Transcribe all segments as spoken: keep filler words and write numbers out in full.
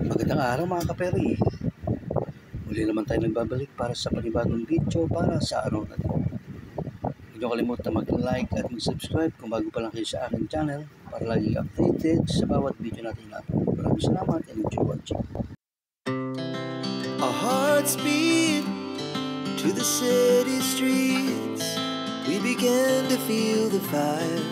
Magandang araw mga kaperi. Muli naman tayo nagbabalik para sa panibagong video para sa araw na ito. Huwag niyo kalimutan mag-like at mag-subscribe kung bago pa lang kayo sa aking channel para lagi updated sa bawat video natin na upload. Maraming salamat and enjoy watching. Our hearts beat to the city streets. We began to feel the fire.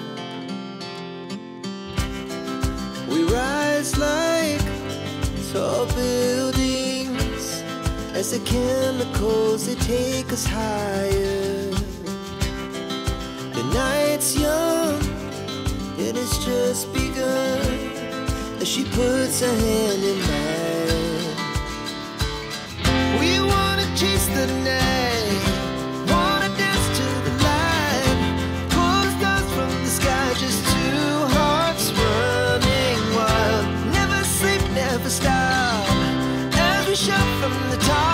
We rise like tall buildings as the chemicals they take us higher. The night's young, it has just begun as she puts her hand in mine. We wanna chase the night, wanna dance to the light, pull the stars from the sky, just two hearts running wild. Never sleep, never stop, as we shout from the top.